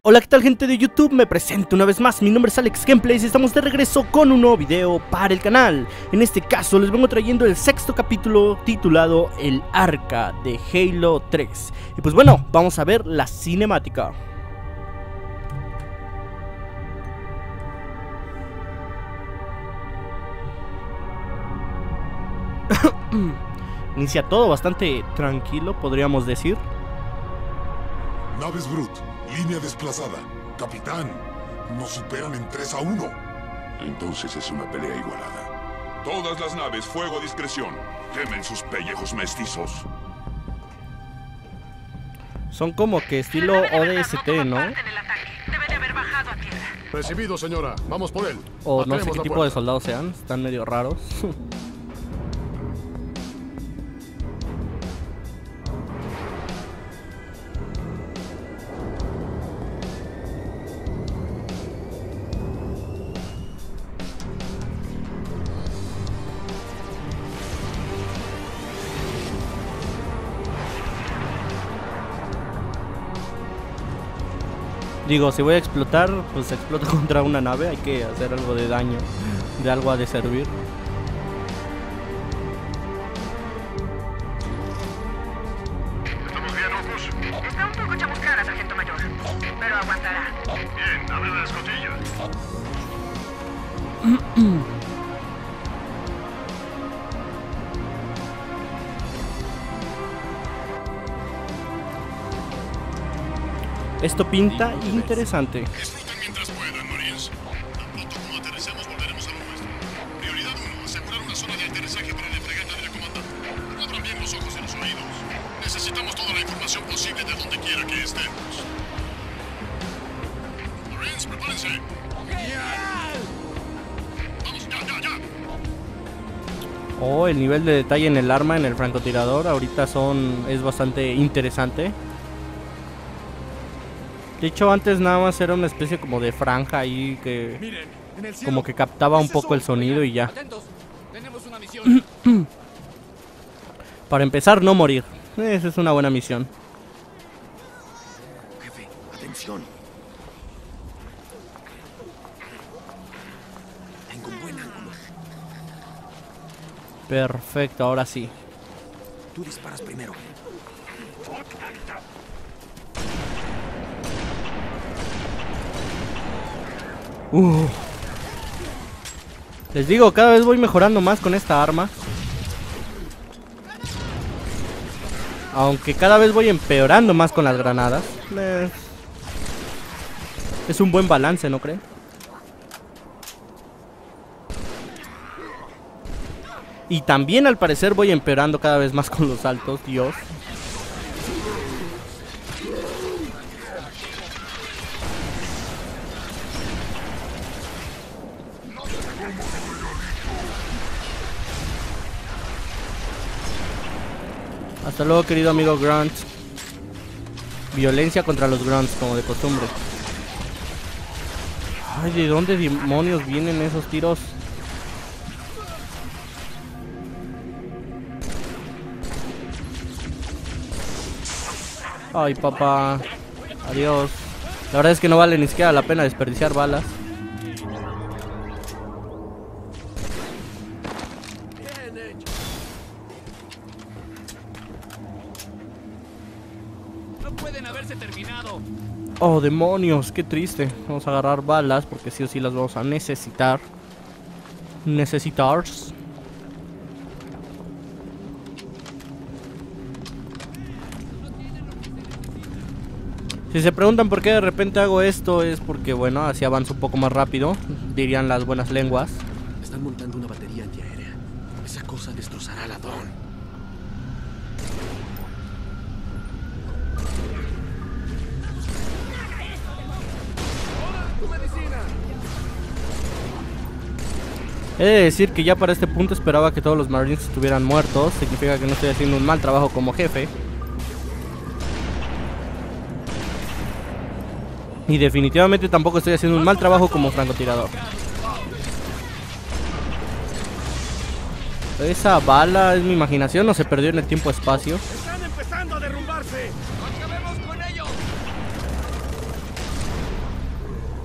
Hola, ¿qué tal, gente de YouTube? Me presento una vez más, mi nombre es Alex Gameplays y estamos de regreso con un nuevo video para el canal. En este caso les vengo trayendo el sexto capítulo titulado El Arca de Halo 3. Y pues bueno, vamos a ver la cinemática. Inicia todo bastante tranquilo, podríamos decir. Naves Brut, línea desplazada. Capitán, nos superan en 3-1. Entonces es una pelea igualada. Todas las naves, fuego a discreción. Quemen sus pellejos mestizos. Son como que estilo ODST, ¿no? Debe de haber bajado a tierra. Recibido, señora. Vamos por él. O no sé Batemos qué la tipo puerta. de soldados sean, están medio raros. Digo, si voy a explotar, pues exploto contra una nave. Hay que hacer algo de daño. De algo ha de servir. ¿Estamos bien, Opus? Está un poco chamuscada, sargento mayor, pero aguantará. Bien, abre la escotilla. Esto pinta interesante. Disfruten mientras puedan, Marines. Tan pronto como aterricemos, volveremos a lo nuestro. Prioridad 1, asegurar una zona de aterrizaje para la fragata de la comandante. Abran bien los ojos y los oídos. Necesitamos toda la información posible de donde quiera que estemos. Marines, prepárense. Vamos, ya. Oh, el nivel de detalle en el arma, en el francotirador, ahorita es bastante interesante. De hecho, antes nada más era una especie como de franja ahí que como que captaba un poco el sonido y ya. Para empezar, no morir. Esa es una buena misión. Jefe, atención. Tengo un buen ángulo. Perfecto, ahora sí. Tú disparas primero. Les digo, cada vez voy mejorando más con esta arma. Aunque cada vez voy empeorando más con las granadas. Es un buen balance, ¿no creen? Y también al parecer voy empeorando cada vez más con los saltos, Dios. Hasta luego, querido amigo Grunt. Violencia contra los Grunts, como de costumbre. Ay, ¿de dónde demonios vienen esos tiros? Ay, papá. Adiós. La verdad es que no vale ni siquiera la pena desperdiciar balas. Oh, demonios, qué triste. Vamos a agarrar balas porque sí o sí las vamos a necesitar. Si se preguntan por qué de repente hago esto, es porque, bueno, así avanzo un poco más rápido, dirían las buenas lenguas. Están montando una batería antiaérea. Esa cosa destrozará la Dawn. He de decir que ya para este punto esperaba que todos los Marines estuvieran muertos. Significa que no estoy haciendo un mal trabajo como jefe. Y definitivamente tampoco estoy haciendo un mal trabajo como francotirador. Esa bala es mi imaginación o se perdió en el tiempo-espacio. ¡Están empezando a derrumbarse! ¡Acabemos con ellos!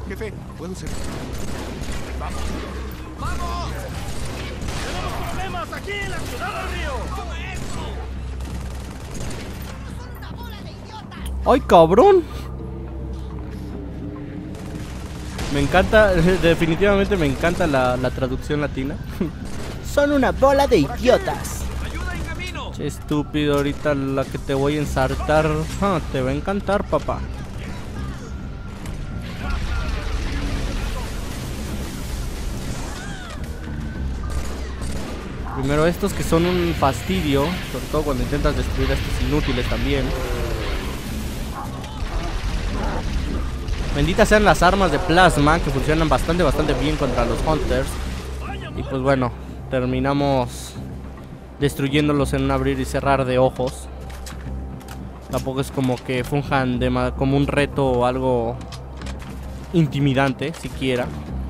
Jefe, ¿puedo ser? ¡Vamos! ¡Vamos! ¡Tenemos problemas aquí en la ciudad del río! ¡Toma eso! ¡Son una bola de idiotas! ¡Ay, cabrón! Me encanta, definitivamente me encanta la traducción latina. Son una bola de idiotas. ¡Ayuda en camino! Che, estúpido, ahorita la que te voy a ensartar. Te va a encantar, papá. Primero estos que son un fastidio, sobre todo cuando intentas destruir a estos inútiles también. Benditas sean las armas de plasma, que funcionan bastante bien contra los hunters. Y pues bueno, terminamos destruyéndolos en un abrir y cerrar de ojos. Tampoco es como que funjan como un reto o algo intimidante, siquiera.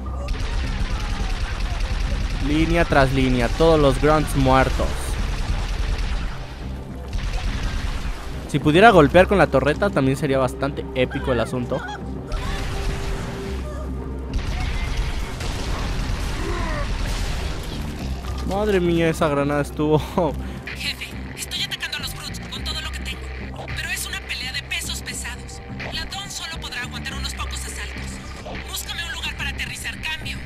Línea tras línea, todos los grunts muertos. Si pudiera golpear con la torreta también sería bastante épico el asunto. Madre mía, esa granada estuvo... Jefe, estoy atacando a los brutes con todo lo que tengo. Pero es una pelea de pesos pesados. La Dawn solo podrá aguantar unos pocos asaltos. Búscame un lugar para aterrizar, cambio.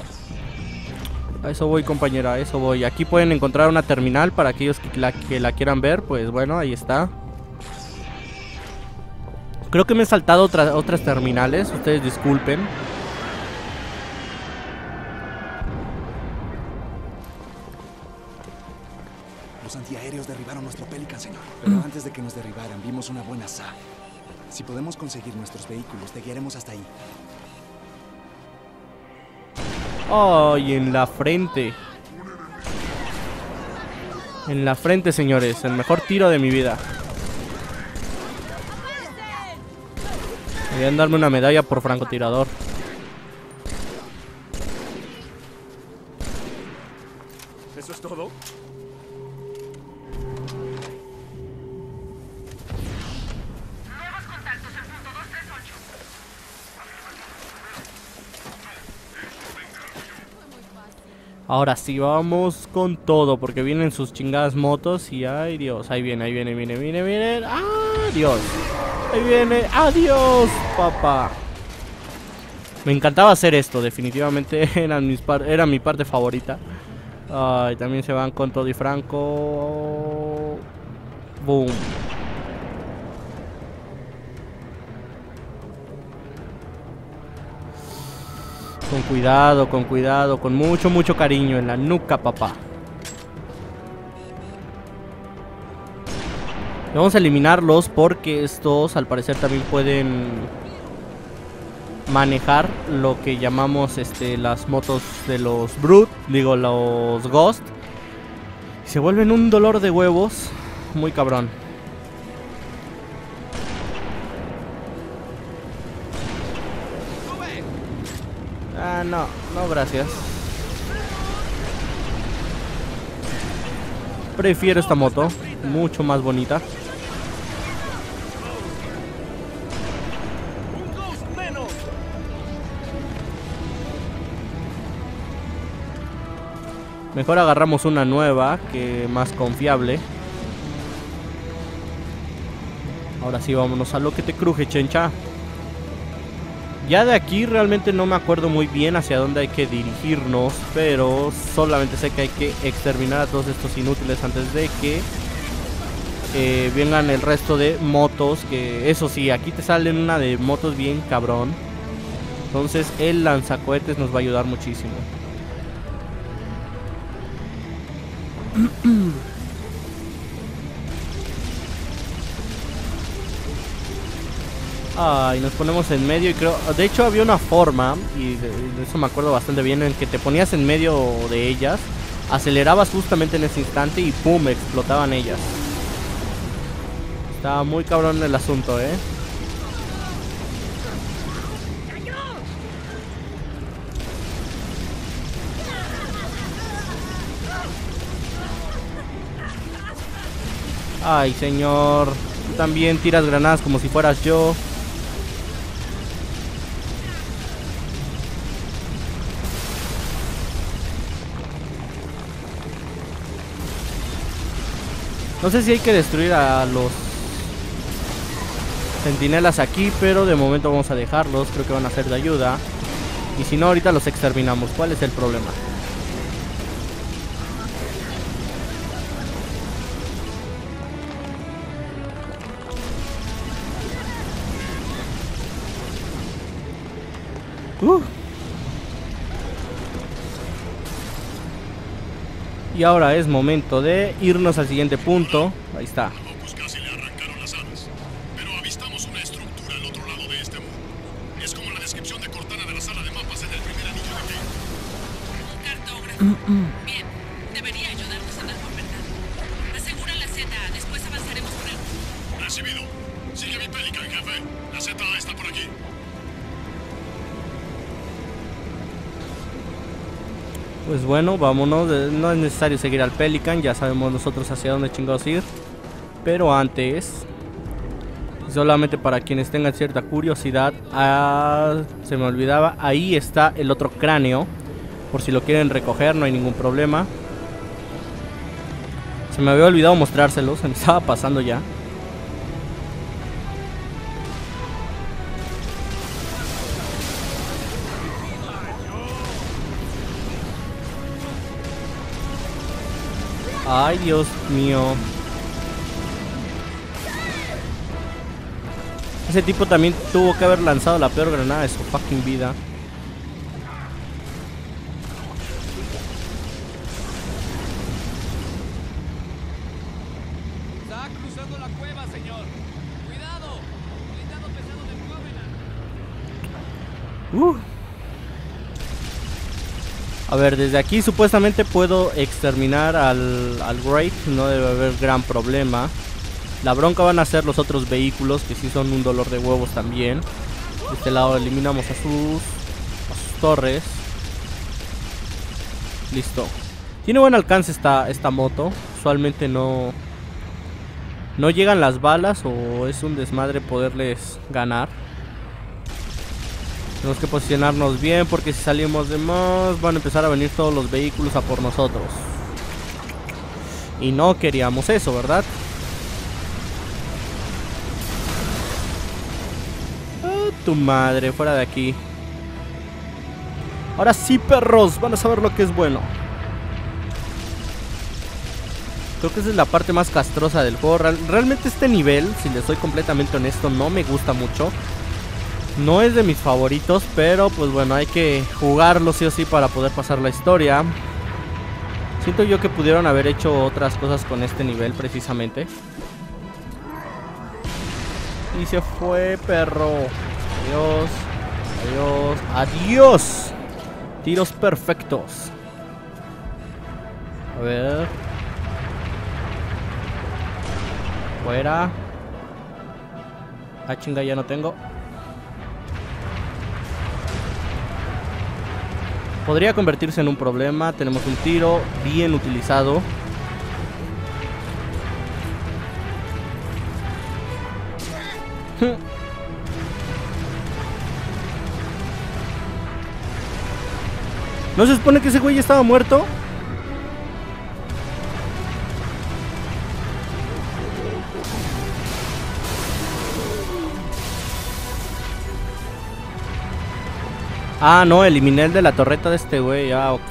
A eso voy, compañera, a eso voy. Aquí pueden encontrar una terminal para aquellos que la quieran ver. Pues bueno, ahí está. Creo que me he saltado otras terminales. Ustedes disculpen. Los antiaéreos derribaron nuestro Pelican, señor. Pero antes de que nos derribaran, vimos una buena SA. Si podemos conseguir nuestros vehículos, te guiaremos hasta ahí. Ay, en la frente. En la frente, señores. El mejor tiro de mi vida. Deberían darme una medalla por francotirador. ¿Eso es todo? Nuevos contactos en punto 238. Ahora sí, vamos con todo. Porque vienen sus chingadas motos. Y ay, Dios. Ahí viene. ¡Ah, Dios! Ahí viene. ¡Adiós, papá! Me encantaba hacer esto. Definitivamente era mi parte favorita. Ay, también se van con todo y franco. Boom. Con cuidado, con mucho cariño en la nuca, papá. Vamos a eliminarlos porque estos al parecer también pueden manejar lo que llamamos las motos de los Brute, digo los Ghost. Se vuelven un dolor de huevos muy cabrón. Ah, no gracias. Prefiero esta moto, mucho más bonita. ¡Un Ghost menos! Mejor agarramos una nueva, que más confiable. Ahora sí, vámonos a lo que te cruje, chencha. Ya de aquí realmente no me acuerdo muy bien hacia dónde hay que dirigirnos, pero solamente sé que hay que exterminar a todos estos inútiles antes de que vengan el resto de motos. Que eso sí, aquí te salen una de motos bien cabrón. Entonces el lanzacohetes nos va a ayudar muchísimo. Ay, nos ponemos en medio y creo... De hecho había una forma, y de eso me acuerdo bastante bien, en que te ponías en medio de ellas, acelerabas justamente en ese instante y ¡pum! Explotaban ellas. Estaba muy cabrón el asunto, ¿eh? Ay, señor. Tú también tiras granadas como si fueras yo. No sé si hay que destruir a los centinelas aquí, pero de momento vamos a dejarlos. Creo que van a ser de ayuda. Y si no, ahorita los exterminamos. ¿Cuál es el problema? Y ahora es momento de irnos al siguiente punto. Ahí está. A Locus casi le arrancaron las alas, pero avistamos una estructura al otro lado de este muro. Es como la descripción de Cortana de la sala de mapas en el primer anillo de Halo. Un cartógrafo. Bien, debería ayudarnos a dar con verdad. Asegura la Z, después avanzaremos por el... Recibido. Sigue mi Pelican, jefe. La ZA está por aquí. Pues bueno, vámonos. No es necesario seguir al Pelican. Ya sabemos nosotros hacia dónde chingados ir. Pero antes, solamente para quienes tengan cierta curiosidad, se me olvidaba, ahí está el otro cráneo. Por si lo quieren recoger, no hay ningún problema. Se me había olvidado mostrárselos, se me estaba pasando ya. Ay, Dios mío. Ese tipo también tuvo que haber lanzado la peor granada de su fucking vida. Está cruzando la cueva, señor. Cuidado. Blindado pesado del Covenant. A ver, desde aquí supuestamente puedo exterminar al Wraith. No debe haber gran problema. La bronca van a ser los otros vehículos, que sí son un dolor de huevos también. De este lado eliminamos a sus torres. Listo. Tiene buen alcance esta moto. Usualmente no llegan las balas, o es un desmadre poderles ganar. Tenemos que posicionarnos bien, porque si salimos de más van a empezar a venir todos los vehículos a por nosotros. Y no queríamos eso, ¿verdad? Oh, tu madre, fuera de aquí. Ahora sí, perros, van a saber lo que es bueno. Creo que esa es la parte más castrosa del juego. Realmente este nivel, si les soy completamente honesto, no me gusta mucho. No es de mis favoritos, pero pues bueno, hay que jugarlo sí o sí para poder pasar la historia. Siento yo que pudieron haber hecho otras cosas con este nivel precisamente. Y se fue, perro. Adiós. Adiós. Adiós. Tiros perfectos. A ver. Fuera. Ah, chinga, ya no tengo. Podría convertirse en un problema. Tenemos un tiro bien utilizado. ¿No se supone que ese güey estaba muerto? Ah, no, eliminé el de la torreta de este güey. Ah, ok.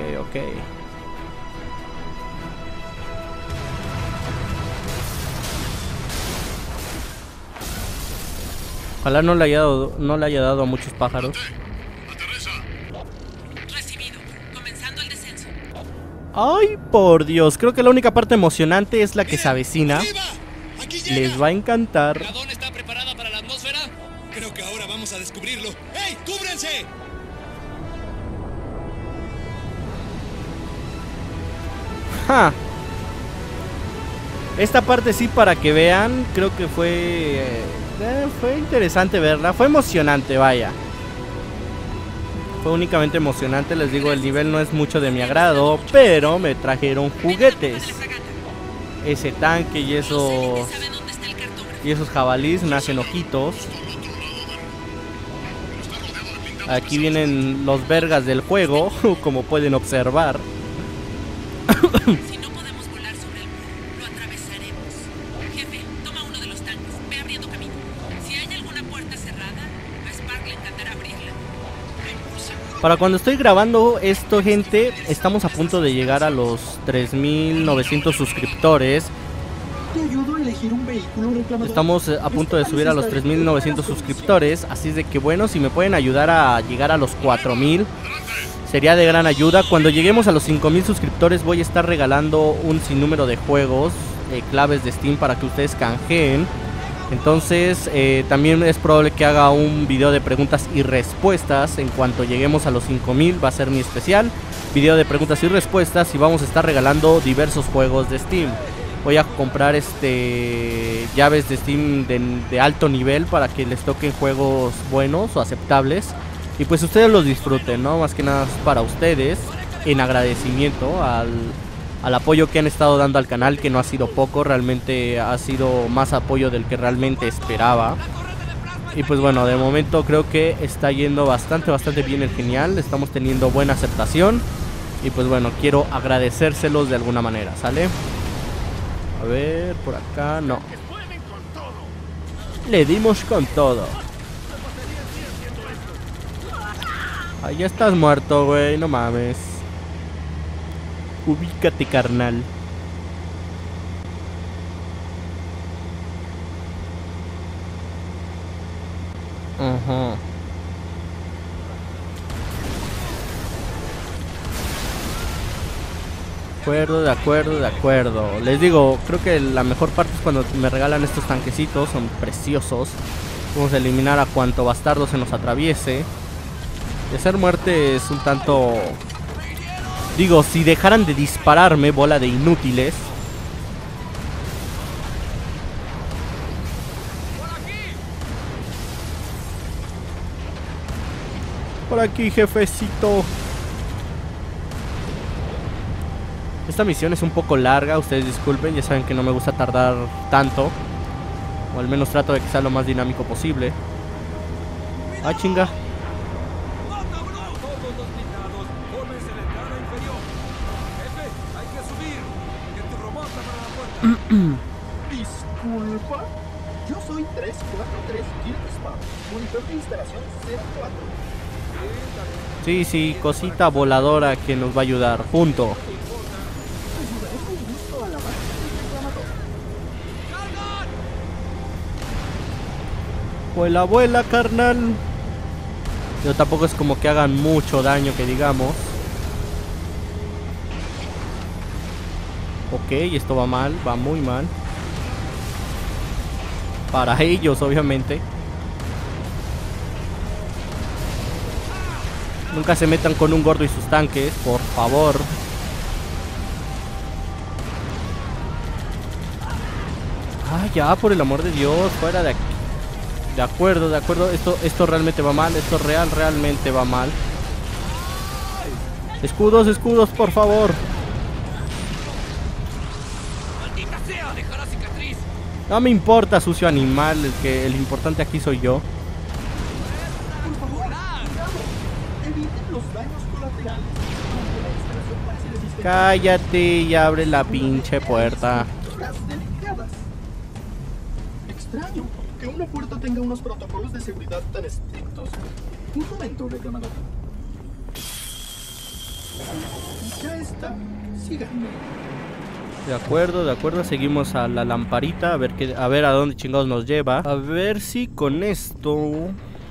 Ojalá no le haya dado a muchos pájaros. Aterriza. Recibido. Comenzando el descenso. Ay, por Dios. Creo que la única parte emocionante es la que se avecina. Les va a encantar. ¿La DON está preparada para la atmósfera? Creo que ahora vamos a descubrirlo. ¡Ey, cúbranse! Ja. Esta parte sí, para que vean, creo que fue interesante verla. Fue emocionante, vaya. Fue únicamente emocionante. Les digo, el nivel no es mucho de mi agrado, pero me trajeron juguetes. Ese tanque y esos jabalís me hacen ojitos. Aquí vienen los vergas del juego, como pueden observar. Si no podemos volar sobre el muro, lo atravesaremos. Para cuando estoy grabando esto, gente, estamos a punto de llegar a los 3.900 suscriptores. Te ayudo a elegir un vehículo reclamador. Estamos a punto de subir a los 3.900 suscriptores. Así es de que bueno, si me pueden ayudar a llegar a los 4.000, sería de gran ayuda. Cuando lleguemos a los 5.000 suscriptores voy a estar regalando un sinnúmero de juegos, claves de Steam para que ustedes canjeen. Entonces también es probable que haga un video de preguntas y respuestas. En cuanto lleguemos a los 5000 va a ser mi especial video de preguntas y respuestas, y vamos a estar regalando diversos juegos de Steam. Voy a comprar llaves de Steam de alto nivel para que les toquen juegos buenos o aceptables, y pues ustedes los disfruten, ¿no? Más que nada para ustedes, en agradecimiento al apoyo que han estado dando al canal, que no ha sido poco, realmente ha sido más apoyo del que realmente esperaba. Y pues bueno, de momento creo que está yendo bastante bien el genial, estamos teniendo buena aceptación, y pues bueno, quiero agradecérselos de alguna manera, ¿sale? A ver, por acá, no. Le dimos con todo. Ahí ya estás muerto, güey, no mames. Ubícate, carnal. Ajá. De acuerdo. Les digo, creo que la mejor parte es cuando me regalan estos tanquecitos, son preciosos. Vamos a eliminar a cuanto bastardo se nos atraviese. Y hacer muerte es un tanto... Digo, si dejaran de dispararme, bola de inútiles. Por aquí, jefecito. Esta misión es un poco larga, ustedes disculpen, ya saben que no me gusta tardar tanto. O al menos trato de que sea lo más dinámico posible. Ah, chinga. Disculpa, yo soy 343 Gilspa, monitor de instalación 04. Sí, cosita voladora que nos va a ayudar, punto. Vuela, carnal. Pero tampoco es como que hagan mucho daño, que digamos. Ok, esto va mal, va muy mal. Para ellos, obviamente. Nunca se metan con un gordo y sus tanques, por favor. Ah, ya, por el amor de Dios, fuera de aquí. De acuerdo. Esto realmente va mal. Esto realmente va mal. Escudos, por favor. No me importa, sucio animal. El importante aquí soy yo. Cállate y abre la pinche puerta. Extraño que una puerta tenga unos protocolos de seguridad tan estrictos. Un momento, reclamador. Ya está. Síganme. De acuerdo, seguimos a la lamparita a ver a dónde chingados nos lleva. A ver si con esto...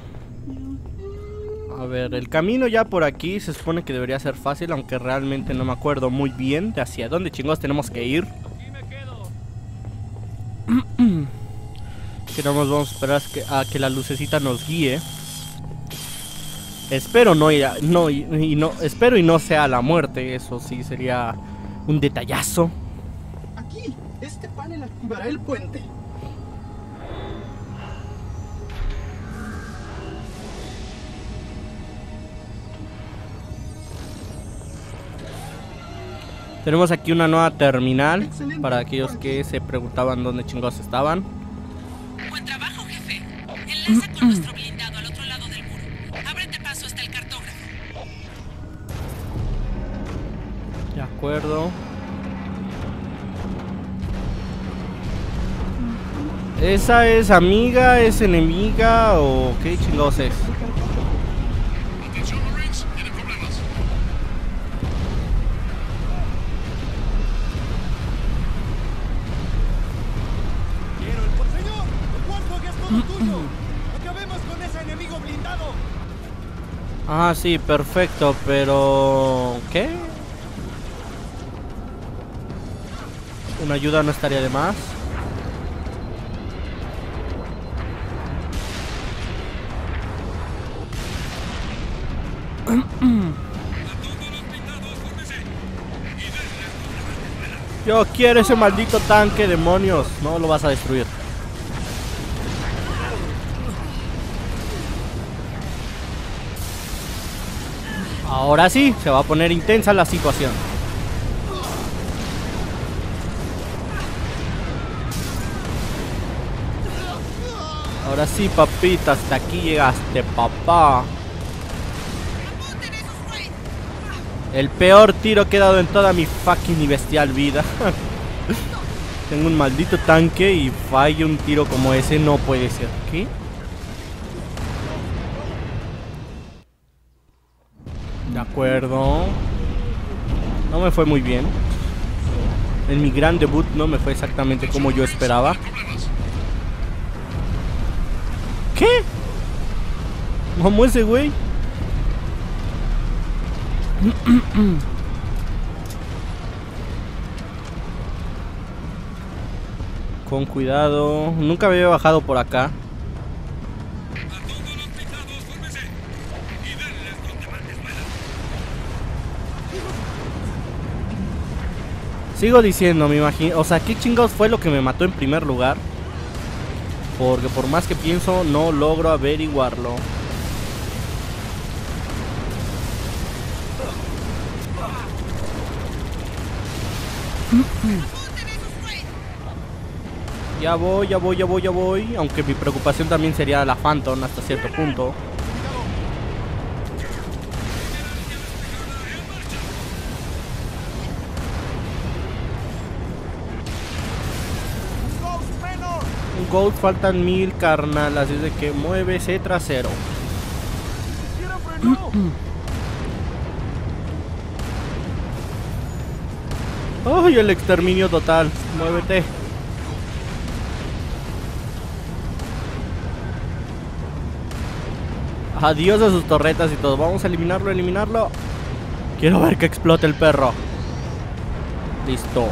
A ver, el camino ya por aquí se supone que debería ser fácil, aunque realmente no me acuerdo muy bien de hacia dónde chingados tenemos que ir. Que no nos vamos a esperar a que la lucecita nos guíe. Espero espero y no sea la muerte, eso sí sería un detallazo. Aquí, este panel activará el puente. Tenemos aquí una nueva terminal para aquellos que se preguntaban dónde chingados estaban. Buen trabajo, jefe. Enlaza con nuestro blindado al otro lado del muro. Ábrete paso hasta el cartógrafo. De acuerdo. ¿Esa es amiga, es enemiga o qué chingados es? Atención, Marines. Tienen Ah, sí, perfecto, pero... ¿qué? Una ayuda no estaría de más. Yo quiero ese maldito tanque, demonios. No lo vas a destruir. Ahora sí, se va a poner intensa la situación. Ahora sí, papita, hasta aquí llegaste, papá. El peor tiro que he dado en toda mi fucking y bestial vida. Tengo un maldito tanque y fallo un tiro como ese, no puede ser. ¿Qué? De acuerdo. No me fue muy bien. En mi gran debut no me fue exactamente como yo esperaba. ¿Qué? ¿Cómo ese güey? Con cuidado. Nunca me había bajado por acá. Sigo diciendo, me imagino. O sea, ¿qué chingados fue lo que me mató en primer lugar? Porque por más que pienso, no logro averiguarlo. Ya voy. Aunque mi preocupación también sería la Phantom hasta cierto punto. Un gold, faltan 1000, carnal. Así es de que muévese trasero. ¡Ay, el exterminio total! Muévete. Adiós a sus torretas y todo. Vamos a eliminarlo. Quiero ver que explote el perro. Listo.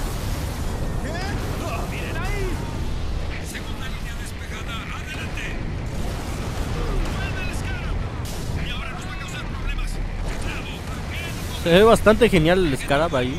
Se ve bastante genial el Scarab ahí.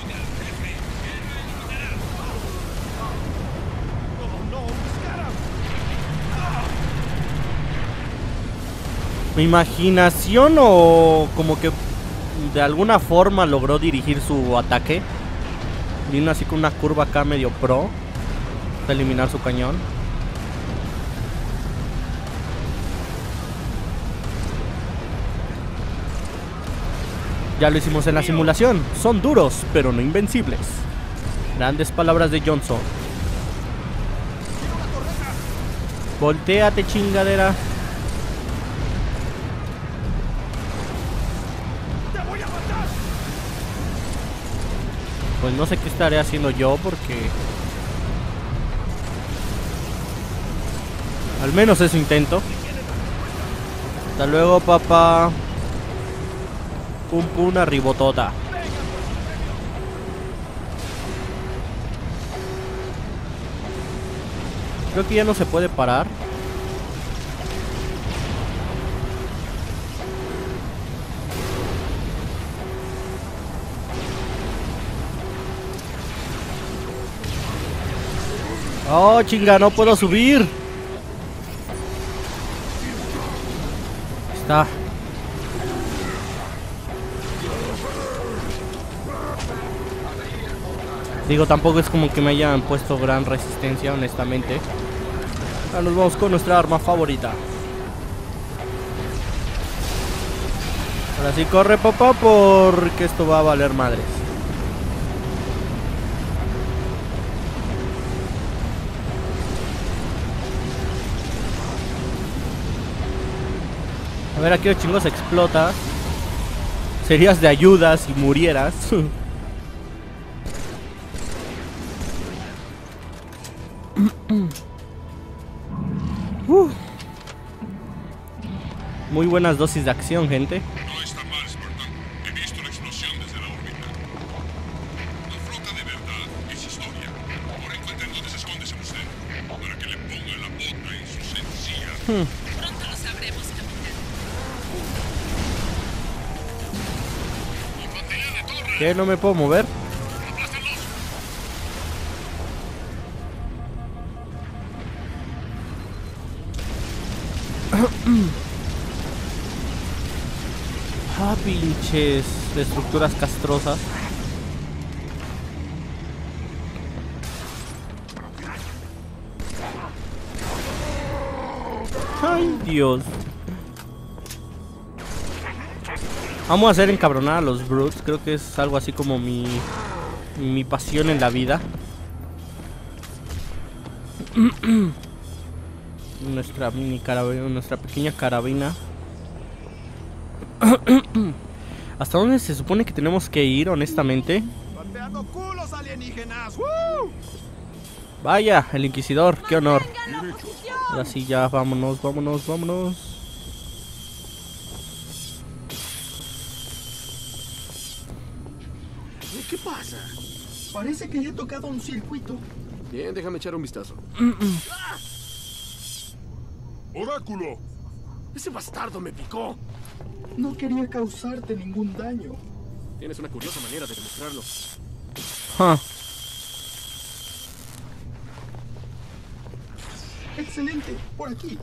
Mi imaginación o como que de alguna forma logró dirigir su ataque. Vino así con una curva acá medio pro para eliminar su cañón. Ya lo hicimos en la simulación. Son duros, pero no invencibles. Grandes palabras de Johnson. Voltéate, chingadera. Pues no sé qué estaré haciendo yo porque... al menos eso intento. Hasta luego, papá. Pum pum, una ribotota. Creo que ya no se puede parar. Oh, chinga, no puedo subir. Está. Digo, tampoco es como que me hayan puesto gran resistencia, honestamente. Ahora nos vamos con nuestra arma favorita. Ahora sí, corre, papá, porque esto va a valer madres. A ver, aquí los chingos explota. Serías de ayuda si murieras. Muy buenas dosis de acción, gente. No está mal, Spartan. He visto la explosión desde la órbita. La flota de verdad es historia. Ahora encuentren dónde se esconde ese museo, para que le ponga la bota en sus encías. Pronto lo sabremos, capitán. Infantería de torre. ¿Qué? ¿No me puedo mover? ¡Aplástenlos! Ah, pinches estructuras castrosas. Ay, Dios. Vamos a hacer encabronar a los brutes. Creo que es algo así como mi pasión en la vida. Nuestra mini carabina, nuestra pequeña carabina. ¿Hasta dónde se supone que tenemos que ir, honestamente? ¡Pateando culos alienígenas! ¡Woo! Vaya, el Inquisidor, qué honor. Ahora sí, ya, vámonos, vámonos, vámonos. ¿Qué pasa? Parece que he tocado un circuito. Bien, déjame echar un vistazo. ¡Oráculo! ¡Ese bastardo me picó! No quería causarte ningún daño. Tienes una curiosa manera de demostrarlo. Huh. Excelente, por aquí.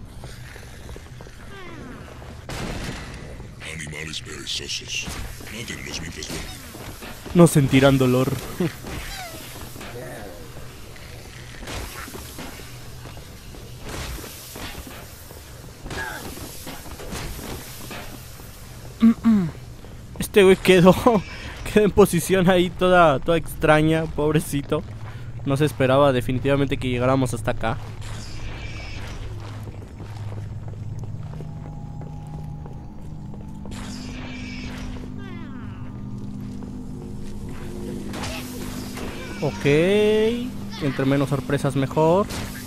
Animales perezosos. Mátenlos mientras duermen. No sentirán dolor. Este güey quedó en posición ahí toda extraña, pobrecito. No se esperaba definitivamente que llegáramos hasta acá. Ok, entre menos sorpresas mejor.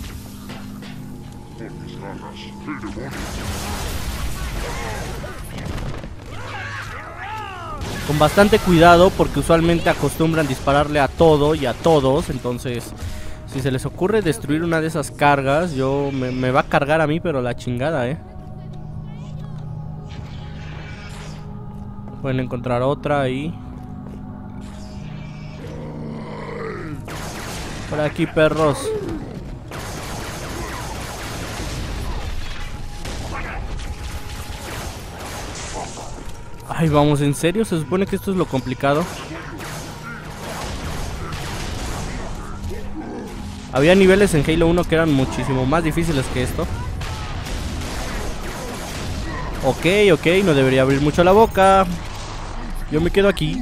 Con bastante cuidado porque usualmente acostumbran dispararle a todo y a todos. Entonces, si se les ocurre destruir una de esas cargas, me va a cargar a mí, pero la chingada, Pueden encontrar otra ahí. Por aquí, perros. Ay, vamos, ¿en serio? Se supone que esto es lo complicado. Había niveles en Halo 1 que eran muchísimo más difíciles que esto. Ok, no debería abrir mucho la boca. Yo me quedo aquí.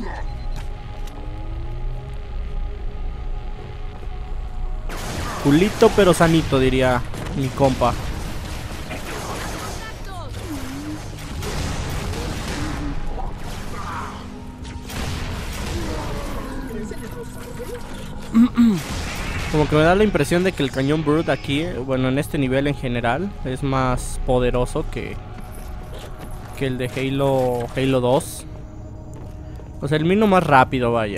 Culito pero sanito, diría mi compa. Como que me da la impresión de que el cañón Brute aquí, bueno, en este nivel en general, es más poderoso que el de Halo 2. O sea, el mino más rápido, vaya.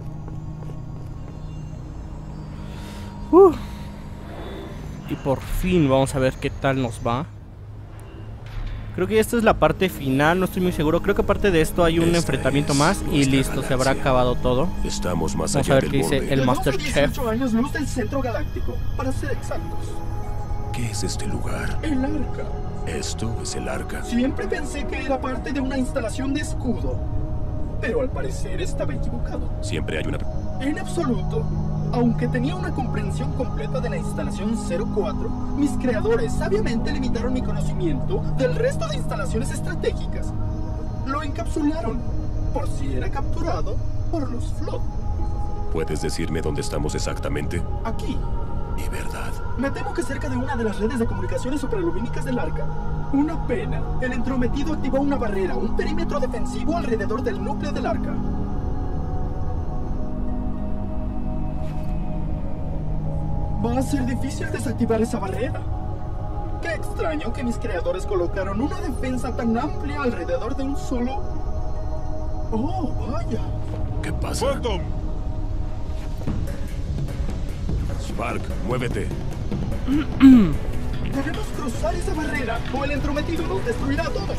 Y por fin vamos a ver qué tal nos va. Creo que esta es la parte final, no estoy muy seguro. Creo que aparte de esto hay un enfrentamiento más y listo, se habrá acabado todo. Estamos más Vamos a ver qué dice el Master Chef. 18 años luz del centro galáctico, para ser exactos. ¿Qué es este lugar? El arca. ¿Esto es el arca? Siempre pensé que era parte de una instalación de escudo, pero al parecer estaba equivocado. Siempre hay una... En absoluto. Aunque tenía una comprensión completa de la instalación 04, mis creadores sabiamente limitaron mi conocimiento del resto de instalaciones estratégicas. Lo encapsularon, por si era capturado por los Flood. ¿Puedes decirme dónde estamos exactamente? Aquí. ¿Y verdad? Me temo que cerca de una de las redes de comunicaciones superlumínicas del arca. Una pena. El entrometido activó una barrera, un perímetro defensivo alrededor del núcleo del arca. Va a ser difícil desactivar esa barrera. ¡Qué extraño que mis creadores colocaron una defensa tan amplia alrededor de un solo... Oh, vaya. ¿Qué pasa? ¡Phantom! Spark, muévete. Debemos cruzar esa barrera o el entrometido nos destruirá a todos.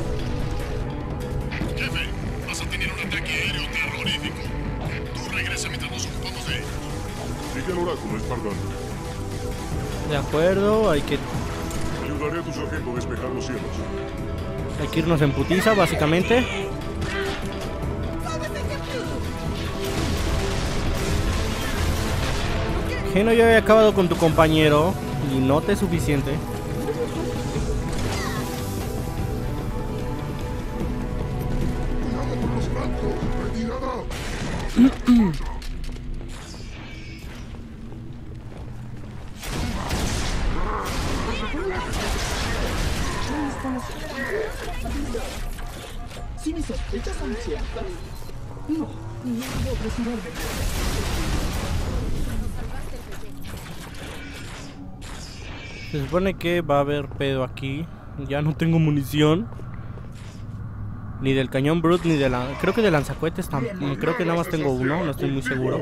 Jefe, vas a tener un ataque aéreo terrorífico. Tú regresa mientras nos ocupamos de ellos. Sigue el oráculo, Spartan. De acuerdo, hay que Ayudaré a tu sargento a despejar los cielos. irnos en putiza, básicamente. Geno, yo había acabado con tu compañero y no te es suficiente. ¡Cuidado con los blancos! ¡Retirada! Si mis sospechas son ciertas, no debo apresurarme. Se supone que va a haber pedo aquí. Ya no tengo munición. Ni del cañón Brute, ni de la... Creo que de lanzacohetes tampoco. Creo que nada más tengo uno, no estoy muy seguro.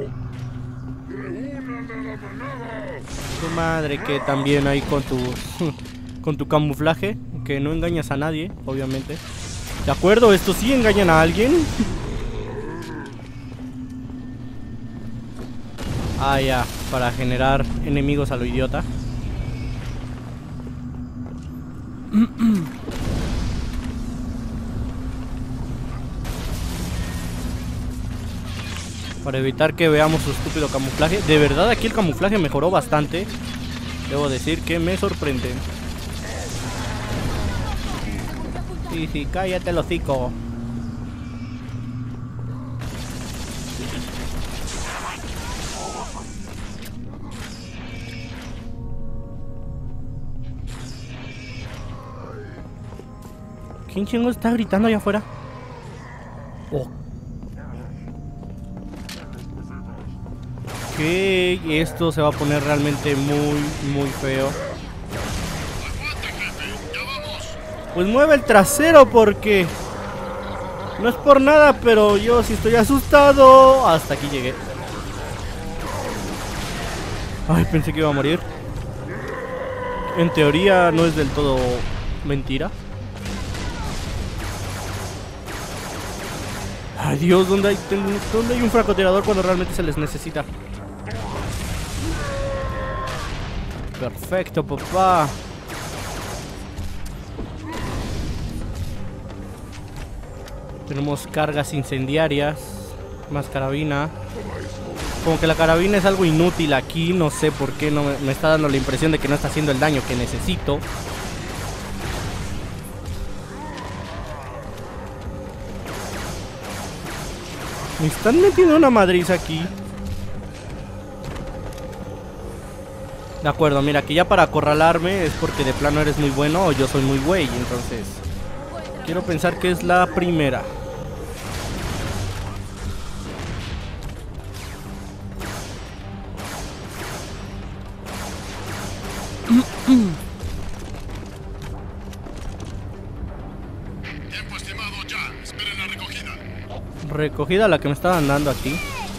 Tu madre, que también hay con tu... con tu camuflaje. Que no engañas a nadie, obviamente. ¿De acuerdo? ¿Estos sí engañan a alguien? Ah, ya. Para generar enemigos a lo idiota. Para evitar que veamos su estúpido camuflaje. De verdad aquí el camuflaje mejoró bastante. Debo decir que me sorprende. Sí, sí, cállate el hocico. ¿Quién chingo está gritando allá afuera? Oh. Ok, esto se va a poner realmente muy feo. Pues mueve el trasero porque... no es por nada, pero yo sí estoy asustado. Hasta aquí llegué. Ay, pensé que iba a morir. En teoría no es del todo mentira. Ay, Dios, ¿dónde hay un francotirador cuando realmente se les necesita? Perfecto, papá. Tenemos cargas incendiarias. Más carabina. Como que la carabina es algo inútil aquí. No sé por qué. No me está dando la impresión de que no está haciendo el daño que necesito. Me están metiendo una madriz aquí. De acuerdo, mira, que ya para acorralarme es porque de plano eres muy bueno o yo soy muy güey. Entonces quiero pensar que es la primera. Tiempo estimado ya. Esperen la recogida. Recogida la que me estaban dando aquí.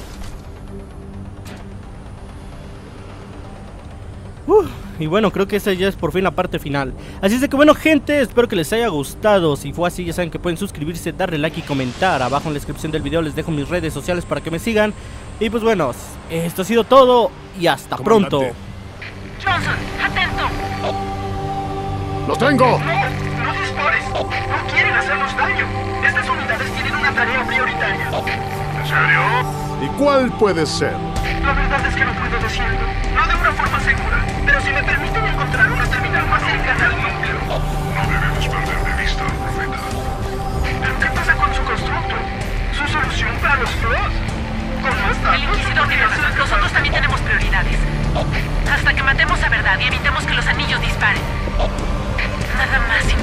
Y bueno, creo que esta ya es por fin la parte final. Así es de que bueno, gente, espero que les haya gustado. Si fue así, ya saben que pueden suscribirse, darle like y comentar. Abajo en la descripción del video les dejo mis redes sociales para que me sigan. Y pues bueno, esto ha sido todo y hasta pronto. Johnson, atento. ¡Los tengo! No dispares. No quieren hacernos daño. Estas unidades tienen una tarea prioritaria. ¿En serio? ¿Y cuál puede ser? La verdad es que no puedo decirlo. No de una forma segura. Pero si me permiten encontrar una terminal más cercana al núcleo. No debemos perder de vista al profeta. ¿Pero qué pasa con su constructo? ¿Su solución para los Frost? Con más datos. El Inquisidor tiene razón. Nosotros también tenemos prioridades. Hasta que matemos a Verdad y evitemos que los anillos disparen. Nada más